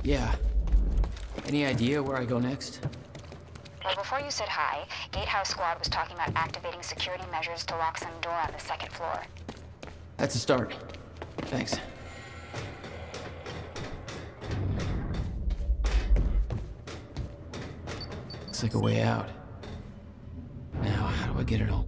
Yeah. Any idea where I go next? Well, before you said hi, Gatehouse Squad was talking about activating security measures to lock some door on the second floor. That's a start. Thanks. Looks like a way out. Now, how do I get it open?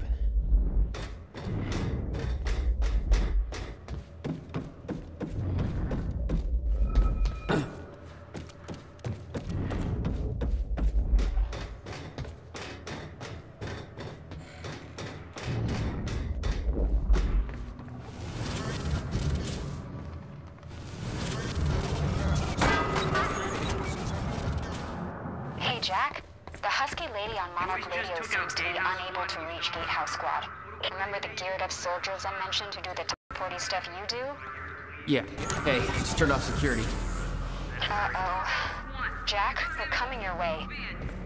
Hey, Jack. The husky lady on Monarch Radio seems to be unable to reach Gatehouse Squad. Remember the geared-up soldiers I mentioned who do the teleporty stuff you do? Yeah. Hey, just turned off security. Uh-oh. Jack, they're coming your way.